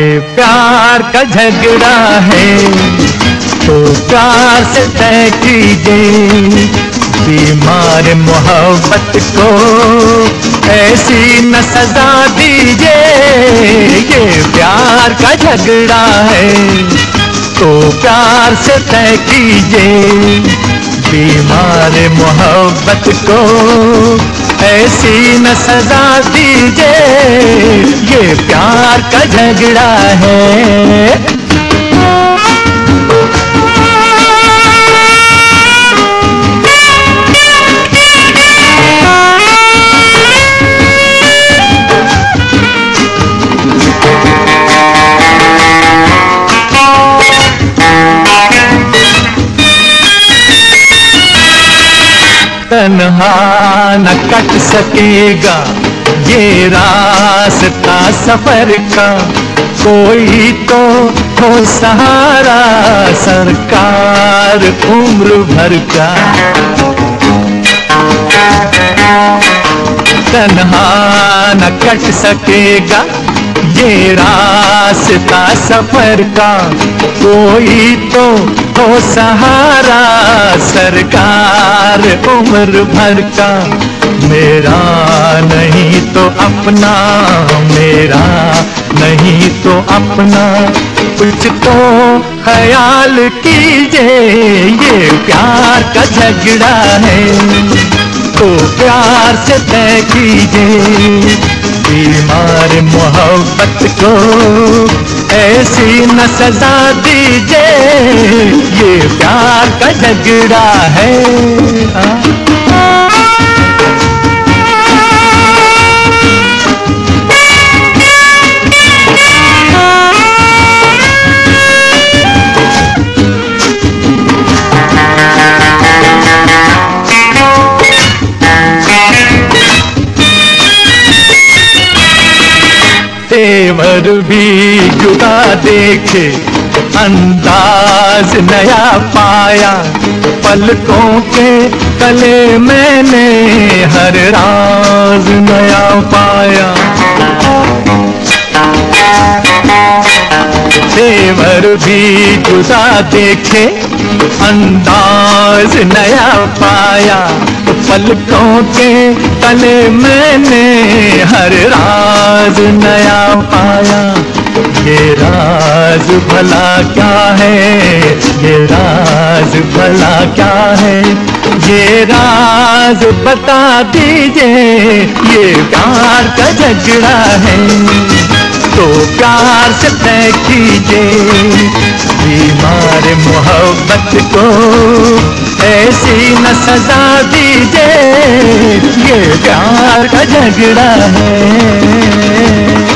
ये प्यार का झगड़ा है तो प्यार से तय कीजिए। बीमार मोहब्बत को ऐसी न सजा दीजिए। ये प्यार का झगड़ा है तो प्यार से तय कीजिए। बीमार मोहब्बत को ऐसी न सजा दीजिए। ये प्यार का झगड़ा है। तन्हा न कट सकेगा ये रास्ता सफर का, कोई तो हो सहारा सरकार उम्र भर का। तन्हा न कट सकेगा ये रास्ता सफर का, कोई तो हो सहारा सरकार उम्र भर का। मेरा नहीं तो अपना, मेरा नहीं तो अपना, कुछ तो ख्याल कीजिए। ये प्यार का झगड़ा है तो प्यार से तय कीजिए। बीमार मोहब्बत को ऐसी न सजा दीजिए। ये प्यार का झगड़ा है। तेवर भी जुदा देखे, अंदाज नया पाया, पलकों के तले मैंने हर राज नया पाया। तेवर भी जुदा देखे, अंदाज नया पाया, पलकों के तले मैंने हर राज नया पाया। ये राज भला क्या है, ये राज भला क्या है, ये राज बता दीजिए। ये प्यार का झगड़ा है तो प्यार से तय कीजिए। बीमार मोहब्बत को ऐसी न सजा दीजिए। ये प्यार का झगड़ा है।